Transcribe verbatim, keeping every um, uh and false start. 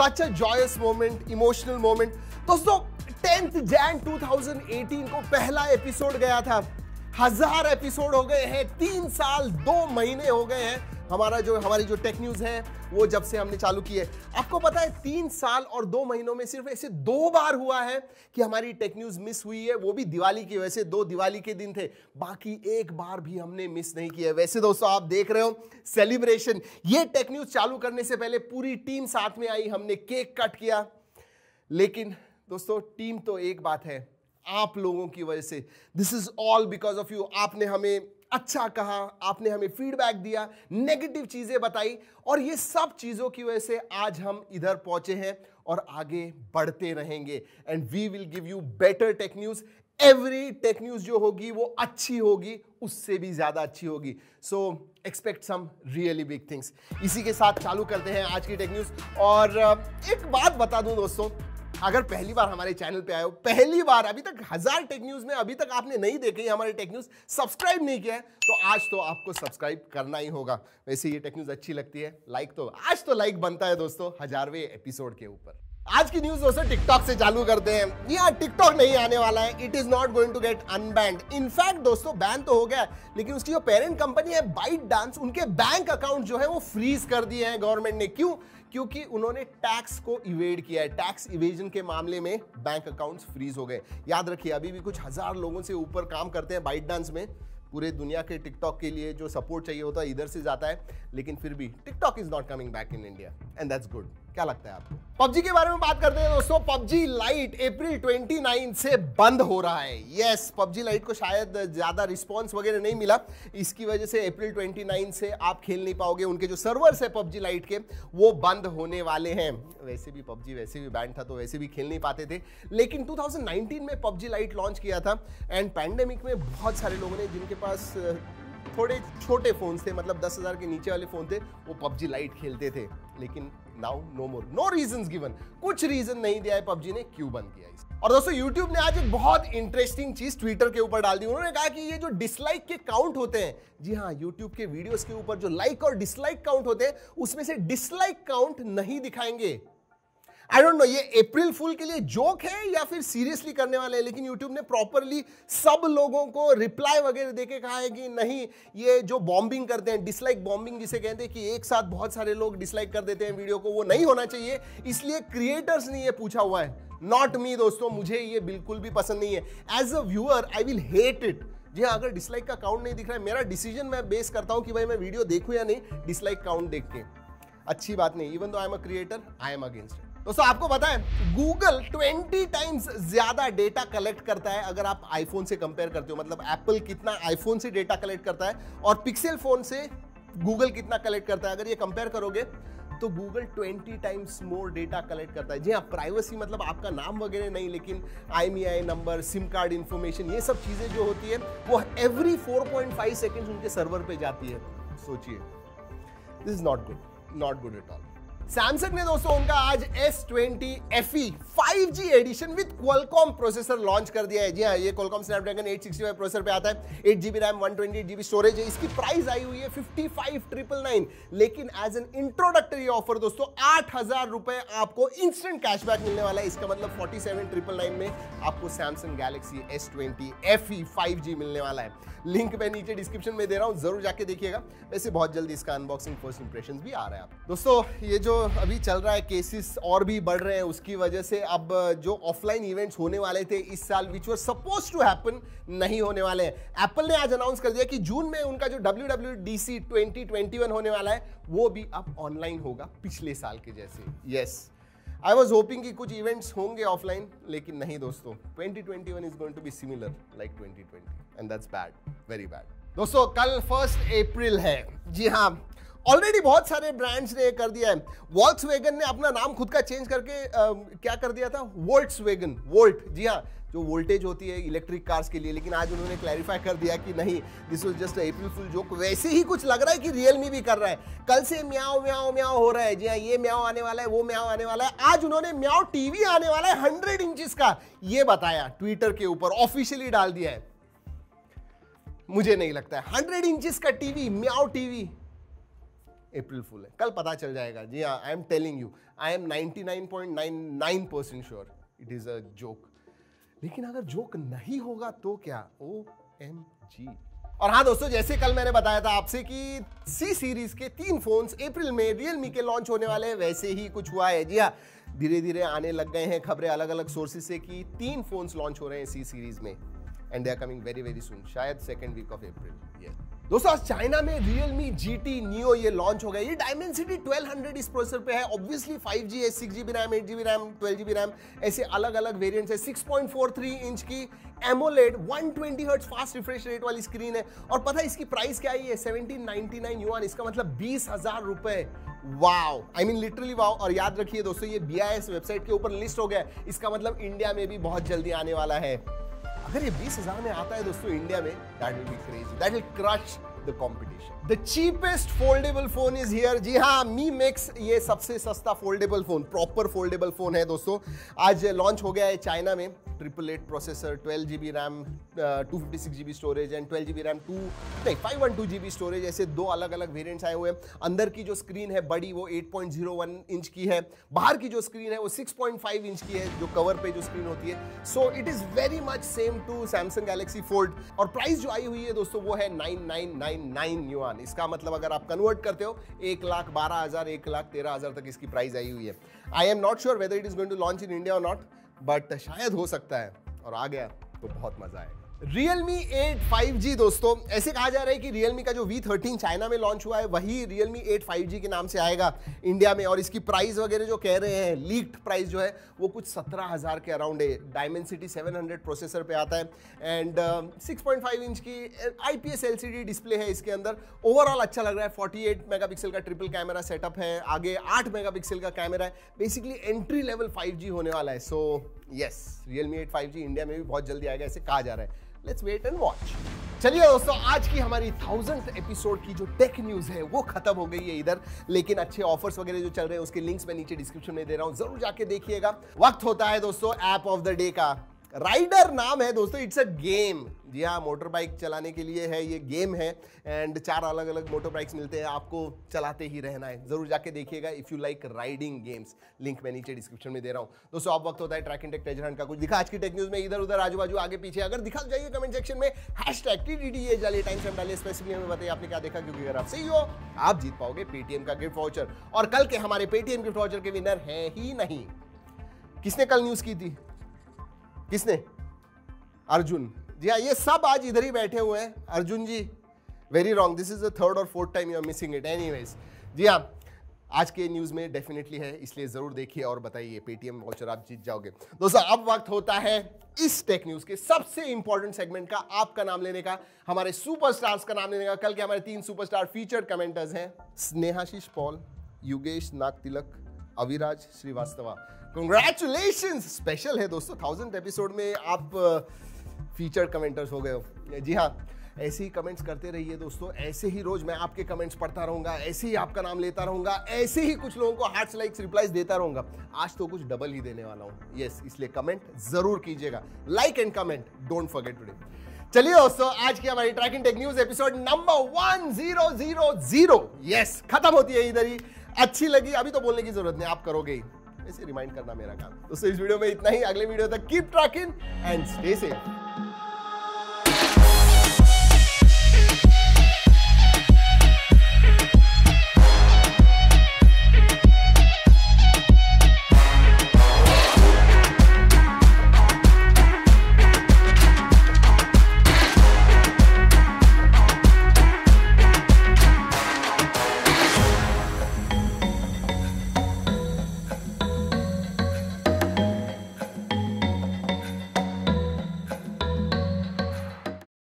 Such a joyous moment, emotional moment. दोस्तों tenth Jan two thousand eighteen को पहला episode गया था। हजार एपिसोड हो गए हैं, तीन साल दो महीने हो गए हैं हमारा जो हमारी जो टेक न्यूज है वो जब से हमने चालू की है। आपको पता है तीन साल और दो महीनों में सिर्फ ऐसे दो बार हुआ है कि हमारी टेक न्यूज मिस हुई है, वो भी दिवाली की वजह से। दो दिवाली के दिन थे, बाकी एक बार भी हमने मिस नहीं किया। वैसे दोस्तों आप देख रहे हो सेलिब्रेशन, ये टेक न्यूज चालू करने से पहले पूरी टीम साथ में आई, हमने केक कट किया। लेकिन दोस्तों टीम तो एक बात है, आप लोगों की वजह से, this is all because of you. आपने हमें अच्छा कहा, आपने हमें फीडबैक दिया, नेगेटिव चीजें बताई, और ये सब चीजों की वजह से आज हम इधर पहुंचे हैं और आगे बढ़ते रहेंगे। And we will give you better tech news. Every tech news जो होगी वो अच्छी होगी, उससे भी ज्यादा अच्छी होगी। So expect some really big things. इसी के साथ चालू करते हैं आज की टेक न्यूज। और एक बात बता दूं दोस्तों, अगर पहली बार हमारे चैनल पे आए हो, पहली बार, अभी तक हजार टेक न्यूज में अभी तक आपने नहीं देखे हमारे टेक न्यूज, सब्सक्राइब नहीं किया है, तो आज तो आपको सब्सक्राइब करना ही होगा। वैसे ये टेक न्यूज अच्छी लगती है, लाइक तो आज तो लाइक बनता है दोस्तों हजारवें एपिसोड के ऊपर। आज की न्यूज दोस्तों टिकटॉक से चालू करते हैं। यहाँ टिकटॉक नहीं आने वाला है, it is not going to get unbanned. In fact दोस्तों बैन तो हो गया, लेकिन उसकी जो पेरेंट कंपनी है बाइट डांस, उनके बैंक अकाउंट जो है वो फ्रीज कर दिए हैं गवर्नमेंट ने। क्यों? क्योंकि उन्होंने टैक्स को इवेड किया है। टैक्स इवेजन के मामले में बैंक अकाउंट्स फ्रीज हो गए। याद रखिए अभी भी कुछ हजार लोगों से ऊपर काम करते हैं बाइट डांस में। पूरे दुनिया के टिकटॉक के लिए जो सपोर्ट चाहिए होता है इधर से जाता है, लेकिन फिर भी TikTok is not coming back in India and that's good. क्या लगता है आपको? पबजी के बारे में बात करते हैं दोस्तों। पबजी लाइट अप्रैल उनतीस से बंद हो रहा है। यस, पबजी लाइट को शायद ज्यादा रिस्पांस वगैरह नहीं मिला, इसकी वजह से अप्रैल उनतीस से आप खेल नहीं पाओगे। उनके जो सर्वर्स है पबजी लाइट के वो बंद होने वाले हैं। वैसे भी पबजी वैसे भी बैन था, तो वैसे भी खेल नहीं पाते थे। लेकिन टू थाउजेंड नाइनटीन में पबजी लाइट लॉन्च किया था, एंड पैंडेमिक में बहुत सारे लोगों ने, जिनके पास थोड़े छोटे फोन थे, मतलब दस हजार के नीचे वाले फोन थे, वो पबजी लाइट खेलते थे। लेकिन now no more, no reasons given, कुछ रीजन नहीं दिया है पबजी ने क्यों बंद किया इसे। और दोस्तों यूट्यूब ने आज एक बहुत इंटरेस्टिंग चीज ट्विटर के ऊपर डाल दी। उन्होंने कहा कि ये जो डिसलाइक के काउंट होते हैं, जी हाँ, यूट्यूब के वीडियोस के ऊपर जो लाइक और डिसलाइक काउंट होते हैं, उसमें से डिसलाइक काउंट नहीं दिखाएंगे। आई डोंट नो ये अप्रैल फूल के लिए जोक है या फिर सीरियसली करने वाले हैं, लेकिन यूट्यूब ने प्रॉपरली सब लोगों को रिप्लाई वगैरह देके कहा है कि नहीं, ये जो बॉम्बिंग करते हैं, डिसलाइक बॉम्बिंग जिसे कहते हैं कि एक साथ बहुत सारे लोग डिसलाइक कर देते हैं वीडियो को, वो नहीं होना चाहिए। इसलिए क्रिएटर्स ने ये पूछा हुआ है, नॉट मी दोस्तों। मुझे ये बिल्कुल भी पसंद नहीं है। As a viewer I will hate it. जी हाँ, अगर डिसलाइक का काउंट नहीं दिख रहा है, मेरा डिसीजन मैं बेस करता हूं कि भाई मैं वीडियो देखूं या नहीं, डिसलाइक काउंट देख के। अच्छी बात नहीं। Even though I am a creator, I am against it. दोस्तों आपको पता है गूगल बीस टाइम्स ज्यादा डेटा कलेक्ट करता है अगर आप आईफोन से कंपेयर करते हो। मतलब एप्पल कितना आईफोन से डेटा कलेक्ट करता है और पिक्सेल फोन से गूगल कितना कलेक्ट करता है, अगर ये कंपेयर करोगे तो गूगल बीस टाइम्स मोर डेटा कलेक्ट करता है। जी हाँ, प्राइवेसी मतलब आपका नाम वगैरह नहीं, लेकिन I M E I number, sim card information, ये सब चीजें जो होती है वो every four point five seconds उनके सर्वर पे जाती है। सोचिए, this is not good, not good at all. Samsung ने दोस्तों उनका आज S twenty F E five G edition with Qualcomm processor launch कर दिया है। जी हाँ, ये Qualcomm Snapdragon eight sixty five processor पे आता है। Eight GB RAM, one twenty eight GB storage है। इसकी प्राइस आई हुई है फिफ्टी फाइव ट्रिपल नाइन, लेकिन एज एन इंट्रोडक्टरी ऑफर दोस्तों आठ हजार रुपए आपको इंस्टेंट कैशबैक मिलने वाला है। इसका मतलब फोर्टी सेवन ट्रिपल नाइन में आपको Samsung Galaxy S twenty F E five G मिलने वाला है। लिंक मैं नीचे डिस्क्रिप्शन में दे रहा हूं, जरूर जाके देखिएगा। वैसे बहुत जल्दी इसका अनबॉक्सिंग, फर्स्ट इंप्रेशंस भी आ रहा है आप दोस्तों। ये जो अभी चल रहा है, केसेस और भी बढ़ रहे हैं, उसकी वजह से अब जो ऑफलाइन इवेंट्स होने वाले थे इस साल, which were suppose to happen, नहीं होने वाले हैं। एप्पल ने आज अनाउंस कर दिया कि जून में उनका जो W W D C twenty twenty one होने वाला है वो भी अब ऑनलाइन होगा, पिछले साल के जैसे। यस, आई वॉज होपिंग कि कुछ इवेंट्स होंगे ऑफलाइन, लेकिन नहीं दोस्तों। Twenty twenty one is going to be similar like twenty twenty and that's bad, very bad. दोस्तों कल फर्स्ट अप्रैल है। जी हाँ, ऑलरेडी बहुत सारे ब्रांड्स ने कर दिया है। वॉल्क्सवैगन ने अपना नाम खुद का चेंज करके आ, क्या कर दिया था, वोल्ट्सवैगन, वोल्ट। जी हाँ, जो वोल्टेज होती है इलेक्ट्रिक कार्स के लिए, लेकिन आज उन्होंने क्लैरिफाई कर दिया कि नहीं, this was just April fool joke. वैसे ही कुछ लग रहा है कि रियलमी भी कर रहा है। कल से म्याओ म्याओ म्याओ हो रहा है। जी हाँ, ये म्याओ आने वाला है, वो म्याओ आने वाला है। आज उन्होंने म्याओ टीवी आने वाला है हंड्रेड इंचेस का, ये बताया ट्विटर के ऊपर, ऑफिशियली डाल दिया है। मुझे नहीं लगता है हंड्रेड इंचेस का टीवी, म्याओ टीवी, अप्रैल फुल है, कल पता चल जाएगा। जी हाँ, I am telling you, I am ninety nine point nine nine percent sure it is a joke. लेकिन अगर जोक नहीं होगा तो क्या, ओ एम जी। और हाँ दोस्तों, जैसे कल मैंने बताया था आपसे कि सी सीरीज के तीन फोन्स अप्रैल में रियलमी के लॉन्च होने वाले हैं, वैसे ही कुछ हुआ है। जी हाँ, धीरे धीरे आने लग गए हैं खबरें अलग अलग सोर्सेज से कि तीन फोन्स लॉन्च हो रहे हैं सी सीरीज में, and they are coming very very soon, शायद सेकेंड वीक ऑफ अप्रैल। ये दोस्तों, आज चाइना में Realme जी टी Neo ये लॉन्च हो गया। ये Dimensity ट्वेल्व हंड्रेड इस प्रोसेसर पे है। ऑब्वियसली फाइव जी है, six G B RAM, eight G B RAM, twelve G B RAM, ऐसे अलग अलग वेरिएंट्स है। Six point four three inch की AMOLED one twenty hertz fast refresh rate वाली स्क्रीन है। और पता है इसकी प्राइस क्या है? सेवनटीन नाइंटी नाइन युआन, इसका मतलब बीस हजार रुपए। Wow, I mean literally wow. और याद रखिए दोस्तों, ये बी आई एस वेबसाइट के ऊपर लिस्ट हो गया है, इसका मतलब इंडिया में भी बहुत जल्दी आने वाला है। अगर ये बीस हजार में आता है दोस्तों इंडिया में, that will be crazy, that will crush the competition. The cheapest foldable phone is here. जी हाँ, मी मिक्स ये सबसे सस्ता foldable phone, proper foldable phone है दोस्तों। आज लॉन्च हो गया है चाइना में। Triple eight processor, twelve G B RAM, two fifty six G B storage and twelve G B RAM two नहीं five one two G B storage, ऐसे दो अलग अलग वेरिएंट्स आए हुए हैं। अंदर की जो स्क्रीन है बड़ी, वो eight point zero one inch की है। बाहर की जो स्क्रीन है वो सिक्स पॉइंट फाइव इंच की है, जो कवर पे जो स्क्रीन होती है। So it is very much same to Samsung Galaxy Fold. और प्राइस जो आई हुई है दोस्तों वो है nine nine nine nine yuan. इसका मतलब अगर आप कन्वर्ट करते हो एक लाख बारह हजार एक लाख तेरह हजार तक इसकी प्राइस आई हुई है। I am not sure whether it is going to launch in India और नॉट, बट शायद हो सकता है, और आ गया तो बहुत मजा आएगा। Realme एट फाइव जी दोस्तों, ऐसे कहा जा रहा है कि Realme का जो वी थर्टीन चाइना में लॉन्च हुआ है वही Realme एट फाइव जी के नाम से आएगा इंडिया में। और इसकी प्राइस वगैरह जो कह रहे हैं, लीक्ड प्राइस जो है वो कुछ सत्रह हजार के अराउंड है। Dimensity सेवन हंड्रेड प्रोसेसर पे आता है and six point five inch की I P S L C D display है इसके अंदर। ओवरऑल अच्छा लग रहा है। फोर्टी एट मेगापिक्सल का ट्रिपल कैमरा सेटअप है, आगे आठ मेगापिक्सल का कैमरा है। Basically entry level five G होने वाला है। So yes, Realme eight five G India में भी बहुत जल्दी आएगा, ऐसे कहा जा रहा है। Let's wait and watch. चलिए दोस्तों, आज की हमारी थाउजेंथ एपिसोड की जो टेक न्यूज है वो खत्म हो गई है इधर, लेकिन अच्छे ऑफर्स वगैरह जो चल रहे हैं उसके लिंक्स मैं नीचे डिस्क्रिप्शन में दे रहा हूं, जरूर जाके देखिएगा। वक्त होता है दोस्तों ऐप ऑफ द डे का। राइडर नाम है दोस्तों, इट्स अ गेम। जी हाँ, मोटर बाइक चलाने के लिए है, ये गेम है एंड चार अलग अलग मोटर बाइक्स मिलते हैं, आपको चलाते ही रहना है। जरूर जाके देखिएगा if you like riding games. Link मैं नीचे डिस्क्रिप्शन में दे रहा हूँ दोस्तों। अब वक्त होता है track and tech treasure hunt का। कुछ दिखा आज की टेक न्यूज में, इधर उधर आजू बाजू आगे पीछे, अगर दिखा जाइए कमेंट सेक्शन में हैशटैग टीटीडीए डालिए, टाइम स्टैम्प डालिए, स्पेसिफिकली हमें बताइए आपने क्या देखा, क्योंकि अगर आप सही हो आप जीत पाओगे पेटीएम का गिफ्ट वाउचर। और कल के हमारे पेटीएम गिफ्ट वाउचर के विनर है ही नहीं। किसने कल न्यूज की थी? किसने? अर्जुन। जी हाँ, ये सब आज इधर ही बैठे हुए हैं। Arjun ji, very wrong, this is the third और fourth time you are missing it. Anyways, जी हाँ, आज के न्यूज में डेफिनेटली है, इसलिए जरूर देखिए और बताइए, पेटीएम वाउचर आप जीत जाओगे दोस्तों। अब वक्त होता है इस टेक न्यूज के सबसे इंपॉर्टेंट सेगमेंट का, आपका नाम लेने का, हमारे सुपरस्टार्स का नाम लेने का। कल के हमारे तीन सुपरस्टार फीचर्ड कमेंटर्स हैं, स्नेहाशीष पॉल, युगेश नागतिलक, अविराज श्रीवास्तवा। कांग्रेचुलेशंस, स्पेशल है दोस्तों, थाउजेंथ एपिसोड में आप फीचर्ड कमेंटर्स हो गए हो। जी हाँ, ऐसे ही कमेंट्स करते रहिए दोस्तों, ऐसे ही रोज मैं आपके कमेंट्स पढ़ता रहूंगा, ऐसे ही आपका नाम लेता रहूंगा, ऐसे ही कुछ लोगों को हार्ट्स लाइक्स रिप्लाईज देता रहूंगा। आज तो कुछ डबल ही देने वाला हूं, यस, इसलिए कमेंट जरूर कीजिएगा, like and comment, don't forget today. चलिए दोस्तों, आज की हमारी tracking tech news episode number one zero zero zero yes खत्म होती है इधर ही। अच्छी लगी, अभी तो बोलने की जरूरत नहीं, आप करोगे ही, ऐसे रिमाइंड करना मेरा काम। दोस्तों इस वीडियो में इतना ही, अगले वीडियो तक keep tracking and stay safe.